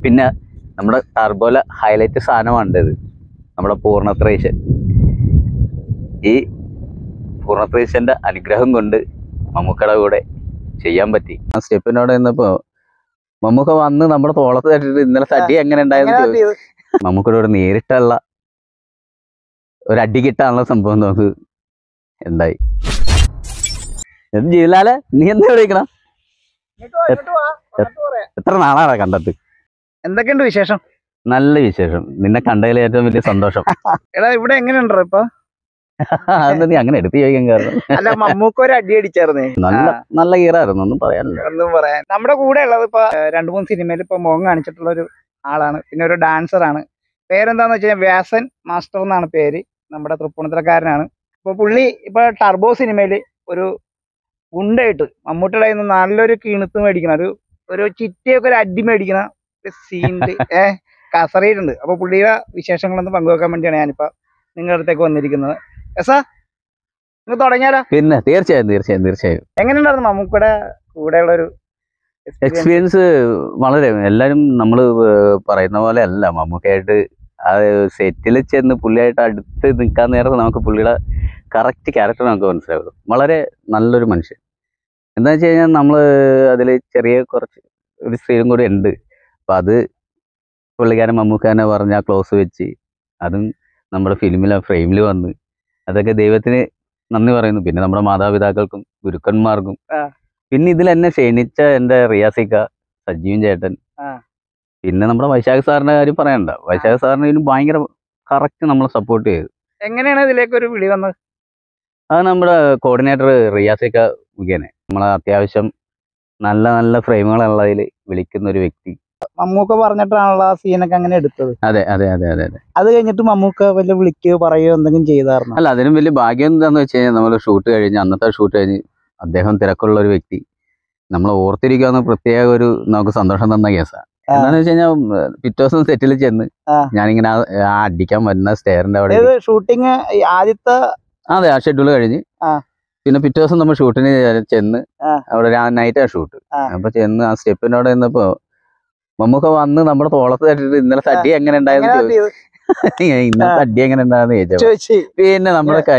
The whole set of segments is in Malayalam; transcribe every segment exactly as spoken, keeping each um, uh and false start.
പിന്നെ നമ്മുടെ ടർബോല ഹൈലൈറ്റ് സാധനമാണ് ഇത്, നമ്മുടെ പൂർണ്ണത്രേശൻ. ഈ പൂർണ്ണത്രേശന്റെ അനുഗ്രഹം കൊണ്ട് മമ്മൂക്കയുടെ കൂടെ ചെയ്യാൻ പറ്റി. ആ സ്റ്റെപ്പിനോട് നിന്നപ്പോ മമ്മൂക്ക വന്ന് നമ്മുടെ തോളത്ത് തട്ടിട്ട് ഇന്നലെ തടി എങ്ങനെ ഉണ്ടായിരുന്നു. മമ്മൂക്കയുടെ കൂടെ നേരിട്ടുള്ള ഒരു അടി കിട്ടാനുള്ള സംഭവം നമുക്ക് ഉണ്ടായി. ജീവലാലെ നീ എന്താ വിളിക്കണം? എത്ര നാളാണ് കണ്ടിട്ട്? എന്തൊക്കെയുണ്ട് വിശേഷം? നല്ല വിശേഷം. നിന്നെ കണ്ടതിൽ ഏറ്റവും വലിയ സന്തോഷം. എടാ ഇവിടെ എങ്ങനെയുണ്ടോ ഇപ്പൊ? അതെന്താ നീ അങ്ങനെ എടുത്ത് ചോദിക്കാൻ കാരണം? അല്ല, മമ്മൂക്ക ഒരു അടി അടിച്ചായിരുന്നേ. നല്ല നല്ല കീറായിരുന്നു, ഒന്നും പറയാനില്ല. ഒന്നും പറയാൻ. നമ്മുടെ കൂടെ ഉള്ളത് ഇപ്പൊ രണ്ടു മൂന്ന് സിനിമയിൽ ഇപ്പൊ മുഖം കാണിച്ചിട്ടുള്ള ഒരു ആളാണ്. പിന്നെ ഒരു ഡാൻസർ ആണ്. പേരെന്താന്ന് വെച്ചാൽ വ്യാസൻ മാസ്റ്റർ എന്നാണ് പേര്. നമ്മുടെ തൃപ്പൂണിത്തുറക്കാരനാണ്. ഇപ്പൊ പുള്ളി ഇപ്പൊ ടർബോ സിനിമയില് ഒരു ഉണ്ടായിട്ട് മമ്മൂട്ടിയുടെ കയ്യിൽ നിന്ന് നല്ലൊരു കിണുത്ത് മേടിക്കണം, ഒരു ഒരു ചിറ്റിയൊക്കെ ഒരു അടി മേടിക്കണ സീനില് ഏഹ് കസറിയിട്ടുണ്ട്. അപ്പൊ പുള്ളിയുടെ വിശേഷങ്ങളൊന്ന് പങ്കുവെക്കാൻ വേണ്ടിയാണ് ഞാനിപ്പോ നിങ്ങളുടെ അടുത്തേക്ക് വന്നിരിക്കുന്നത്. എസാ നിങ്ങൾ തുടങ്ങിയാലോ? പിന്നെ തീർച്ചയായും തീർച്ചയായും തീർച്ചയായും. എങ്ങനെയുണ്ടായിരുന്നു മമ്മൂക്കയുടെ കൂടെയുള്ള ഒരു എക്സ്പീരിയൻസ്? വളരെ, എല്ലാരും നമ്മൾ പറയുന്ന പോലെ അല്ല. മമ്മൂക്കയായിട്ട് ആ സെറ്റിൽ ചെന്ന് പുള്ളിയായിട്ട് അടുത്ത് നിൽക്കാൻ നേരത്ത് നമുക്ക് പുള്ളിയുടെ കറക്റ്റ് ക്യാരക്ടർ നമുക്ക് മനസ്സിലാവുള്ളൂ. വളരെ നല്ലൊരു മനുഷ്യൻ. എന്താ വെച്ച് കഴിഞ്ഞാൽ നമ്മൾ അതിൽ ചെറിയ കുറച്ച് ഒരു സ്ത്രീയും കൂടി ഉണ്ട്. അപ്പം അത് പുള്ളിക്കാരൻ മമ്മൂക്ക തന്നെ പറഞ്ഞ ക്ലോസ് വെച്ച് അതും നമ്മുടെ ഫിലിമിൽ ഫ്രെയിമിൽ വന്ന് അതൊക്കെ ദൈവത്തിന് നന്ദി പറയുന്നു. പിന്നെ നമ്മുടെ മാതാപിതാക്കൾക്കും ഗുരുക്കന്മാർക്കും, പിന്നെ ഇതിൽ എന്നെ ക്ഷണിച്ച എൻ്റെ റിയാസിക്ക, സജീവൻ ചേട്ടൻ, പിന്നെ നമ്മുടെ വൈശാഖ് സാറിന്റെ കാര്യം പറയണ്ട. വൈശാഖ് സാറിന് ഇതിന് ഭയങ്കര കറക്റ്റ് നമ്മളെ സപ്പോർട്ട് ചെയ്തു. എങ്ങനെയാണ് ഇതിലേക്ക് ഒരു വിളി വന്നത്? അത് നമ്മുടെ കോർഡിനേറ്റർ റിയാസിക്ക മുഖേന നമ്മളെ അത്യാവശ്യം നല്ല നല്ല ഫ്രെയിമുകളുള്ളതിൽ വിളിക്കുന്ന ഒരു വ്യക്തി. മമ്മൂക്ക പറഞ്ഞിട്ടാണല്ലോ ആ സീനൊക്കെ അങ്ങനെ എടുത്തത്. അതെ അതെ അതെ അതെ അതെ. അത് കഴിഞ്ഞിട്ട് മമ്മൂക്ക വല്ല വിളിക്കുകയോ പറയുകയോ എന്തെങ്കിലും ചെയ്തായിരുന്നു? അല്ല, അതിനും വലിയ ഭാഗ്യം എന്താന്ന് വെച്ച് കഴിഞ്ഞാൽ നമ്മൾ ഷൂട്ട് കഴിഞ്ഞ് അന്നത്തെ ഷൂട്ട് കഴിഞ്ഞ് അദ്ദേഹം തിരക്കുള്ള ഒരു വ്യക്തി നമ്മൾ ഓർത്തിരിക്കാവുന്ന പ്രത്യേക ഒരു നമുക്ക് സന്തോഷം തന്ന കേസാണ്. എന്താന്ന് വെച്ച് കഴിഞ്ഞാൽ പിറ്റേ ദിവസം സെറ്റിൽ ചെന്ന് ഞാനിങ്ങനെ ആ അടിക്കാൻ വരുന്ന സ്റ്റെയറിന്റെ അവിടെ ഷൂട്ടിങ് ആദ്യത്തെ അതെ ആ ഷെഡ്യൂൾ കഴിഞ്ഞ് പിന്നെ പിറ്റേ ദിവസം നമ്മൾ ഷൂട്ടിന് ചെന്ന് അവിടെ നൈറ്റാ ഷൂട്ട്. അപ്പൊ ചെന്ന് ആ സ്റ്റെപ്പിനോട് നിന്നപ്പോ മമ്മൂക്ക വന്ന് നമ്മുടെ തോളത്ത് തട്ടിട്ട് ഇന്നലെ തടി എങ്ങനെ ഉണ്ടായിരുന്നു ഇന്നലെ തടി എങ്ങനെ ഉണ്ടായെന്ന് ചോദിച്ചു. പിന്നെ നമ്മുടെ കൈ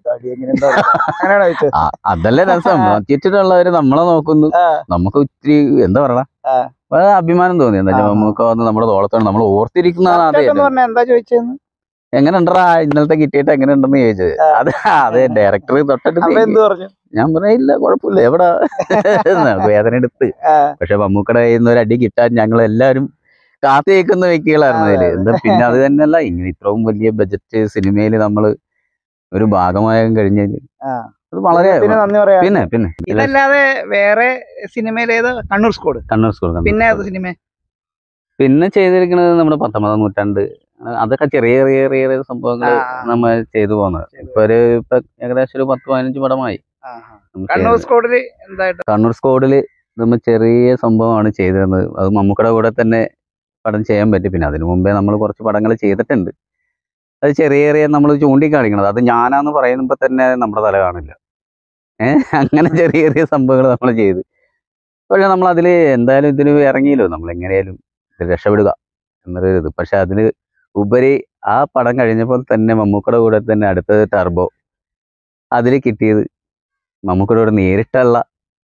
അതല്ലേ രസം. ചുറ്റിട്ടുള്ളവര് നമ്മളെ നോക്കുന്നു, നമുക്ക് ഇത്തിരി എന്താ പറയണ വളരെ അഭിമാനം തോന്നി. എന്താ വെച്ചാൽ മമ്മൂക്ക വന്ന് നമ്മുടെ തോളത്താണ് നമ്മൾ ഓർത്തിരിക്കുന്നതാണ്. എന്താ ചോദിച്ചെന്ന്, എങ്ങനെ ഉണ്ടാ ഇന്നലത്തെ കിട്ടിയിട്ട് എങ്ങനെ ഉണ്ടെന്ന് ചോദിച്ചത്. അത് അതെ ഡയറക്ടർ തൊട്ടിട്ട് ഞാൻ പറയില്ല കുഴപ്പമില്ല എവിടാ വേദന എടുത്ത്. പക്ഷെ മമ്മൂക്കടെ കയ്യിൽ നിന്ന് ഒരു അടി കിട്ടാൻ ഞങ്ങൾ എല്ലാവരും കാത്തു കേൾക്കുന്ന വ്യക്തികളായിരുന്നു അതില്. എന്താ പിന്നെ അത് തന്നെയല്ല, ഇങ്ങനെ ഇത്രയും വലിയ ബജറ്റ് സിനിമയിൽ നമ്മള് ഒരു ഭാഗമാകാൻ കഴിഞ്ഞതിൽ അത് വളരെ പിന്നെ പിന്നെ ഇതല്ലാതെ വേറെ സിനിമയിലേത് കണ്ണൂർ സ്കോഡ് കണ്ണൂർ സ്കോഡ് പിന്നെ അത് സിനിമ പിന്നെ ചെയ്തിരിക്കുന്നത് നമ്മുടെ പത്തൊമ്പതാം നൂറ്റാണ്ട്. അതൊക്കെ ചെറിയ ചെറിയ ചെറിയ സംഭവങ്ങൾ നമ്മൾ ചെയ്തു പോകുന്നത്. ഇപ്പൊ ഒരു ഇപ്പൊ ഏകദേശം ഒരു പത്ത് പതിനഞ്ച് പടമായി. കണ്ണൂർ സ്കോഡില് എന്തായിട്ട് കണ്ണൂർ സ്കോഡില് നമ്മൾ ചെറിയ സംഭവമാണ് ചെയ്തിരുന്നത്. അത് മമ്മൂക്കയുടെ കൂടെ തന്നെ പടം ചെയ്യാൻ പറ്റി. പിന്നെ അതിനു മുമ്പേ നമ്മൾ കുറച്ച് പടങ്ങൾ ചെയ്തിട്ടുണ്ട്. അത് ചെറിയ ചെറിയ നമ്മൾ ചൂണ്ടിക്കാണിക്കണത് അത് ഞാനാന്ന് പറയുമ്പോ തന്നെ നമ്മുടെ തല കാണില്ല. ഏഹ് അങ്ങനെ ചെറിയ ചെറിയ സംഭവങ്ങൾ നമ്മൾ ചെയ്ത്. പക്ഷെ നമ്മൾ അതിൽ എന്തായാലും ഇതിന് ഇറങ്ങിയല്ലോ, നമ്മൾ എങ്ങനെയാലും രക്ഷപ്പെടുക എന്നൊരു ഇത്. പക്ഷെ അതിന് ഉപരി ആ പടം കഴിഞ്ഞപ്പോൾ തന്നെ മമ്മൂക്കയുടെ കൂടെ തന്നെ അടുത്തത് ടർബോ. അതിൽ കിട്ടിയത് മമ്മൂക്കയുടെ കൂടെ നേരിട്ടുള്ള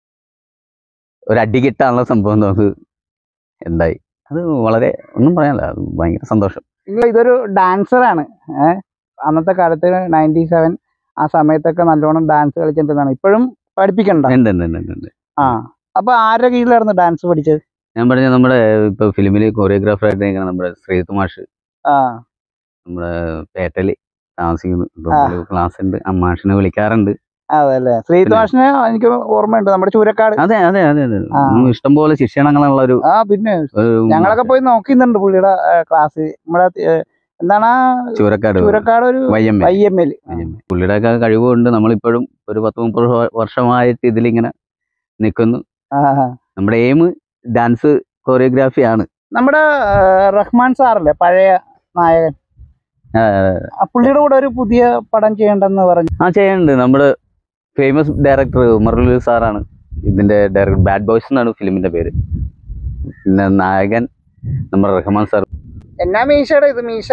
ഒരു അടി കിട്ടാനുള്ള സംഭവം നമുക്ക് ഉണ്ടായി. അത് വളരെ ഒന്നും പറയാനില്ല, അത് ഭയങ്കര സന്തോഷം. ഇതൊരു ഡാൻസറാണ്. ഏഹ് അന്നത്തെ കാലത്ത് നയൻറ്റി സെവൻ ആ സമയത്തൊക്കെ നല്ലോണം ഡാൻസ് കളിച്ചിട്ടുള്ളതാണ്. ഇപ്പോഴും പഠിപ്പിക്കണ്ട? ഉണ്ട് ഉണ്ട് ഉണ്ട് ഉണ്ട്. ആ അപ്പൊ ആരുടെ കീഴിലായിരുന്നു ഡാൻസ് പഠിച്ചത്? ഞാൻ പറഞ്ഞ നമ്മുടെ ഇപ്പൊ ഫിലിമില് കൊറിയോഗ്രാഫറായിട്ട് നിൽക്കുന്ന നമ്മുടെ ശ്രീജിത്ത് മാഷ് നമ്മുടെ പേട്ടല് താമസിക്കുന്നു. ക്ലാസ് ഉണ്ട്, അമ്മാഷിനെ വിളിക്കാറുണ്ട്. അതല്ലേ, ശ്രീജിത്ത് മാഷിനെ എനിക്ക് ഓർമ്മയുണ്ട്, നമ്മുടെ ചൂരക്കാട്. അതെ അതെ അതെ അതെ. ഇഷ്ടംപോലെ ശിക്ഷണങ്ങളുള്ള ഒരു ആ പിന്നെ ഞങ്ങളൊക്കെ പോയി നോക്കുന്നുണ്ട് പുള്ളിയുടെ ക്ലാസ്. നമ്മുടെ എന്താണ് ചൂരക്കാട് ചൂരക്കാട് ഒരു വൈ എം എൽ. പുള്ളിയുടെ ഒക്കെ കഴിവുണ്ട്. നമ്മളിപ്പോഴും ഒരു പത്ത് മുപ്പത് വർഷമായിട്ട് ഇതിലിങ്ങനെ നിൽക്കുന്നു. നമ്മുടെ എയിം ഡാൻസ് കൊറിയോഗ്രാഫി ആണ്. നമ്മുടെ റഹ്മാൻ സാറല്ലേ പഴയ നായകൻ, പുള്ളിയുടെ കൂടെ ഒരു പുതിയ പടം ചെയ്യണ്ടെന്ന് പറഞ്ഞു. ആ ചെയ്യുന്നുണ്ട്. നമ്മുടെ ഫേമസ് ഡയറക്ടർ ഉമറുൽ സാറാണ് ഇതിന്റെ ഡയറക്ടർ. ബാഡ് ബോയ്സ് എന്നാണ് ഫിലിമിന്റെ പേര്. പിന്നെ നായകൻ നമ്മുടെ റഹ്മാൻ സാർ. എന്നാ മീശയുടെ ഇത് മീശ?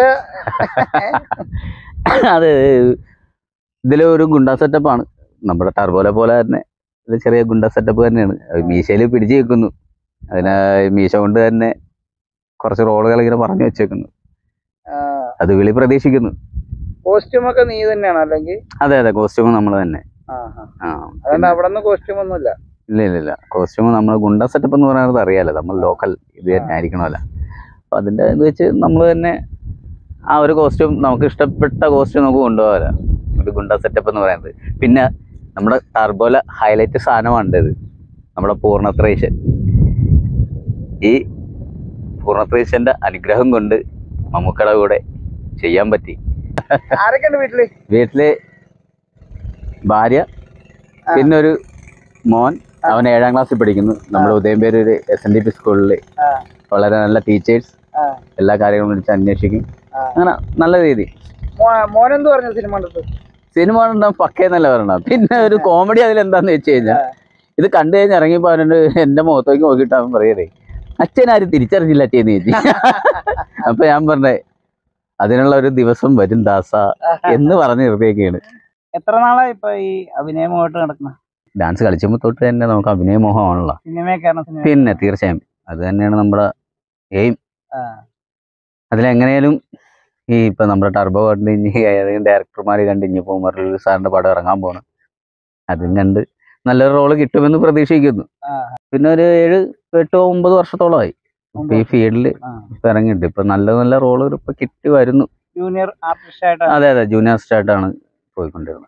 അത് ഇതിലെ ഒരു ഗുണ്ടാ സെറ്റപ്പാണ്, നമ്മുടെ ടർബോലെ പോലെ തന്നെ ഇത് ചെറിയ ഗുണ്ടാ സെറ്റപ്പ് തന്നെയാണ്. മീശയിൽ പിടിച്ചു വെക്കുന്നു, അതിനെ മീശ കൊണ്ട് തന്നെ കുറച്ച് റോളുകൾ ഇങ്ങനെ പറഞ്ഞു വെച്ചേക്കുന്നു, അത് വിളി പ്രതീക്ഷിക്കുന്നു. കോസ്റ്റ്യൂം ഒക്കെ നീ തന്നെയാണ് അല്ലെങ്കിൽ? അതെ അതെ, കോസ്റ്റ്യൂം നമ്മൾ തന്നെ. അവിടെ കോസ്റ്റ്യൂം ഒന്നുമില്ല? ഇല്ല ഇല്ല ഇല്ല, കോസ്റ്റ്യൂം നമ്മൾ ഗുണ്ടാ സെറ്റപ്പ് എന്ന് പറയുന്നത് അറിയാലോ, നമ്മൾ ലോക്കൽ ഇത് തന്നെ ആയിരിക്കണമല്ലോ. അപ്പം അതിൻ്റെ ഇത് വെച്ച് നമ്മൾ തന്നെ ആ ഒരു കോസ്റ്റ്യൂം നമുക്ക് ഇഷ്ടപ്പെട്ട കോസ്റ്റ്യൂം നമുക്ക് കൊണ്ടുപോകാമല്ലോ, ഒരു ഗുണ്ടാ സെറ്റപ്പ് എന്ന് പറയുന്നത്. പിന്നെ നമ്മുടെ ടർബോല ഹൈലൈറ്റ് സാധനമാണ് ഇത്, നമ്മുടെ പൂർണ്ണത്രേശൻ. ഈ പൂർണ്ണത്രേശൻ്റെ അനുഗ്രഹം കൊണ്ട് മമ്മൂക്കയുടെ കൂടെ ചെയ്യാൻ പറ്റി. ആരൊക്കെയുണ്ട് വീട്ടില്? വീട്ടില് ഭാര്യ, പിന്നെ ഒരു മോൻ, അവൻ ഏഴാം ക്ലാസ്സിൽ പഠിക്കുന്നു. നമ്മുടെ Udayamperoor S N D P സ്കൂളിൽ വളരെ നല്ല ടീച്ചേഴ്സ്, എല്ലാ കാര്യങ്ങളും വിളിച്ച് അന്വേഷിക്കും, അങ്ങനെ നല്ല രീതി. മോനെന്ത് പറഞ്ഞു സിനിമ കണ്ടിട്ട്? സിനിമ കണ്ടാൽ പക്കേന്നല്ല പറയണം. പിന്നെ ഒരു കോമഡി അതിലെന്താന്ന് വെച്ച് കഴിഞ്ഞാൽ, ഇത് കണ്ടു കഴിഞ്ഞ് ഇറങ്ങിയപ്പോ അവനോട് എന്റെ മുഖത്തേക്ക് നോക്കിയിട്ട് അവൻ പറയേ, അച്ഛനാരും തിരിച്ചറിഞ്ഞില്ല അച്ഛന്ന് ചേച്ചി. അപ്പൊ ഞാൻ പറഞ്ഞേ, അതിനുള്ള ഒരു ദിവസം വരും ദാസ എന്ന് പറഞ്ഞ് നിർത്തിയൊക്കെയാണ്. എത്ര നാളായി ഇപ്പൊ ഈ അഭിനയമോട്ട് നടക്കുന്ന? ഡാൻസ് കളിച്ചപ്പോ തൊട്ട് തന്നെ നമുക്ക് അഭിനയമോഹമാണല്ലോ. സിനിമയൊക്കെ പിന്നെ തീർച്ചയായും അത് തന്നെയാണ് നമ്മുടെ എയിം. അതിലെങ്ങനെയാലും ഈ ഇപ്പൊ നമ്മുടെ ടർബോ കണ്ട് ഇനി ഏതെങ്കിലും ഡയറക്ടർമാര് കണ്ട് ഇനിയിപ്പോ മുരളി സാറിന്റെ പടം ഇറങ്ങാൻ പോകണം, അതും കണ്ട് നല്ലൊരു റോള് കിട്ടുമെന്ന് പ്രതീക്ഷിക്കുന്നു. പിന്നെ ഒരു ഏഴ് എട്ട് ഒമ്പത് വർഷത്തോളമായി ഇപ്പൊ ഈ ഫീൽഡില് ഇപ്പൊ ഇറങ്ങിയിട്ട് ഇപ്പൊ നല്ല നല്ല റോളുകൾ ഇപ്പൊ കിട്ടി വരുന്നു. Junior artist? അതെ അതെ, ജൂനിയർ സ്റ്റാർട്ടാണ് പോയിക്കൊണ്ടിരുന്നത്.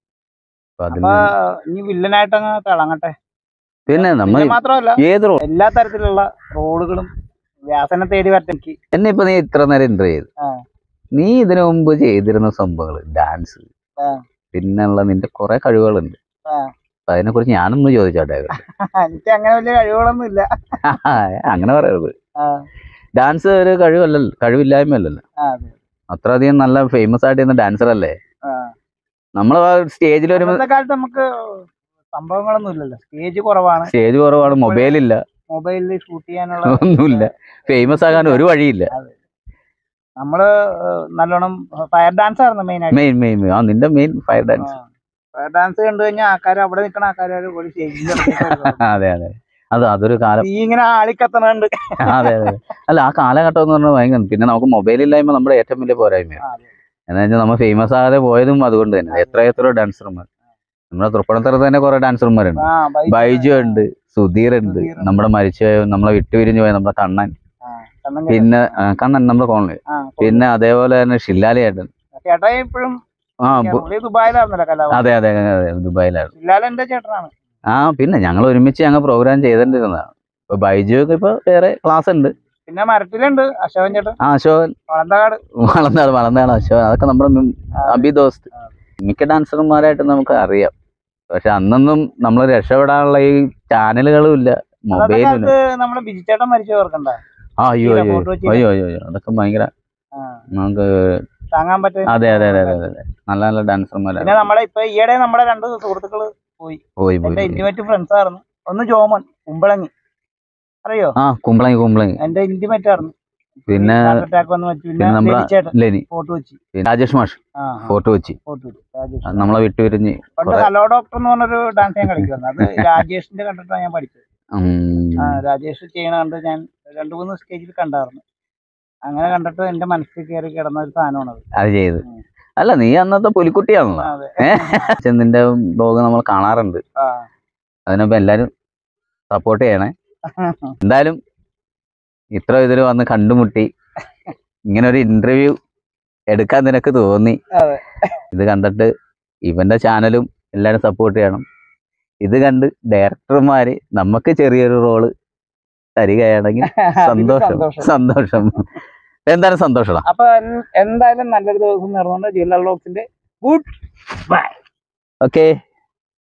പിന്നെ നമ്മൾ മാത്രമല്ല ഏത് റോൾ, എല്ലാ തരത്തിലുള്ള റോളുകളും വ്യാസനെ തേടി വരട്ടെ. എന്നെ ഇപ്പൊ നീ ഇത്ര നേരം ഇന്റർവ്യൂ ചെയ്തു, നീ ഇതിനു മുമ്പ് ചെയ്തിരുന്ന സംഭവങ്ങൾ ഡാൻസ്, പിന്നെയുള്ള നിന്റെ കുറെ കഴിവുകളുണ്ട്, അപ്പൊ അതിനെ കുറിച്ച് ഞാനൊന്ന് ചോദിച്ചോട്ടെ? എനിക്ക് അങ്ങനെ വലിയ കഴിവുകളൊന്നും ഇല്ല. അങ്ങനെ പറയരുത്, ഡാൻസ് ഒരു കഴിവല്ലല്ലോ, കഴിവില്ലായ്മയല്ലല്ലോ, അത്രയധികം നല്ല ഫേമസ് ആയിട്ട് ഡാൻസർ അല്ലേ. നമ്മള് സ്റ്റേജിൽ ഒരു കാലത്ത് നമുക്ക് സംഭവങ്ങളൊന്നും ഇല്ലല്ലോ, സ്റ്റേജ് കുറവാണ്, സ്റ്റേജ് കുറവാണ്, മൊബൈലില്ല, മൊബൈലിൽ ഷൂട്ട് ചെയ്യാനുള്ള ഒന്നുമില്ല, ഫേമസ് ആകാൻ ഒരു വഴിയില്ല. നമ്മള് നല്ലോണം ഫയർ ഡാൻസ് ആയിരുന്നു മെയിൻ ആയിട്ട്. മെയിൻ മെയിൻ ആ നിന്റെ main fire dance. Fire dance കണ്ടു കഴിഞ്ഞാൽ ആൾക്കാർ അവിടെ നിൽക്കുന്ന ആൾക്കാർ അതെ അതെ, അത് അതൊരു കാലം ഇങ്ങനെ ആളിക്കത്തണുണ്ട്. അതെ അതെ, അല്ല ആ കാലഘട്ടം എന്ന് പറഞ്ഞാൽ ഭയങ്കര. പിന്നെ നമുക്ക് മൊബൈൽ ഇല്ലായ്മ നമ്മുടെ ഏറ്റവും വലിയ പോരായ്മയാണ്. എന്താ വെച്ചാൽ നമ്മൾ ഫേമസ് ആകാതെ പോയതും അതുകൊണ്ട് തന്നെ. എത്ര എത്ര ഡാൻസർമാർ നമ്മുടെ തൃപ്പൂണിത്തുറത്ത് തന്നെ കുറെ ഡാൻസർമാരുണ്ട്. ബൈജു ഉണ്ട്, സുധീർ ഉണ്ട്, നമ്മുടെ മരിച്ചുപോയ നമ്മളെ വിട്ടുപിരിഞ്ഞു പോയ നമ്മുടെ കണ്ണൻ, പിന്നെ കണ്ണൻ നമ്മുടെ കോളനി, പിന്നെ അതേപോലെ തന്നെ ഷില്ലാലിയേട്ടൻ. ആ അതെ അതെ അതെ, ദുബായിലായിരുന്നു. ആ പിന്നെ ഞങ്ങൾ ഒരുമിച്ച് ഞങ്ങൾ പ്രോഗ്രാം ചെയ്തോണ്ടിരുന്നതാണ്. ഇപ്പൊ ബൈജു ഒക്കെ ഇപ്പൊ വേറെ ക്ലാസ് ഉണ്ട്. പിന്നെ മരത്തിലുണ്ട് അശോകൻ ചേട്ടൻ. ആ അശോകൻ വളർന്നാട് വളർന്നാട് അശോകൻ, അതൊക്കെ നമ്മുടെ അഭിദോസ്ത്. മിക്ക ഡാൻസർമാരായിട്ട് നമുക്ക് അറിയാം. പക്ഷെ അന്നൊന്നും നമ്മൾ രക്ഷപ്പെടാനുള്ള ഈ ചാനലുകളും ഇല്ല, മൊബൈലും ഇല്ല. നമ്മള് ബിജിച്ചേട്ടൻ മരിച്ചു ഓർക്കണ്ട. ആ അയ്യോ അയ്യോ അയ്യോ അയ്യോ അയ്യോ അതൊക്കെ ഭയങ്കര നമുക്ക് താങ്ങാൻ പറ്റും. അതെ അതെ അതെ അതെ അതെ, നല്ല നല്ല ഡാൻസർമാരാണ്. പിന്നെ നമ്മളെ ഇപ്പൊ ഈയിടെ നമ്മുടെ രണ്ട് സുഹൃത്തുക്കള് പോയി പോയി എന്റെ ഇന്റിമേറ്റ് ഫ്രണ്ട്സ് ആയിരുന്നു. ഒന്ന് ജോമോൻ കുമ്പളങ്ങി, അറിയോ? ആ കുമ്പളങ്ങി കുമ്പളങ്ങി എന്റെ ഇന്റിമേറ്റ് ആയിരുന്നു. പിന്നെ രാജേഷ് മാഷ് ഫോട്ടോ വെച്ച് നമ്മളെ വിട്ടുപിരിഞ്ഞ്. പണ്ട് ഹലോ ഡോക്ടർ എന്ന് പറഞ്ഞൊരു ഡാൻസ് ഞാൻ കളിക്കുമായിരുന്നു. അത് രാജേഷിന്റെ കണ്ടിട്ടാണ് ഞാൻ പഠിച്ചത്. രാജേഷ് ചെയ്യണ കണ്ട് ഞാൻ രണ്ടു മൂന്ന് സ്റ്റേജിൽ കണ്ടായിരുന്നു. അങ്ങനെ കണ്ടിട്ട് എന്റെ മനസ്സിൽ കയറി കിടന്ന ഒരു സാധനമാണ് അത് ചെയ്ത്. അല്ല നീ അന്നത്തെ പുലിക്കുട്ടിയാണല്ലോ. നിന്റെ ബ്ലോഗ് നമ്മൾ കാണാറുണ്ട്. അതിനൊപ്പം എല്ലാരും സപ്പോർട്ട് ചെയ്യണേ. എന്തായാലും ഇത്ര ഇതില് വന്ന് കണ്ടുമുട്ടി ഇങ്ങനെ ഒരു ഇന്റർവ്യൂ എടുക്കാൻ നിനക്ക് തോന്നി. ഇത് കണ്ടിട്ട് ഇവന്റെ ചാനലും എല്ലാരും സപ്പോർട്ട് ചെയ്യണം. ഇത് കണ്ട് ഡയറക്ടർമാര് നമുക്ക് ചെറിയൊരു റോള് തരികയാണെങ്കിൽ സന്തോഷം സന്തോഷം എന്തായാലും സന്തോഷം. അപ്പൊ എന്തായാലും നല്ലൊരു ദിവസം നേർന്നുകൊണ്ട് ജില്ലാ വ്ലോഗ്സിന്റെ ഗുഡ് ബൈ. ഓക്കെ.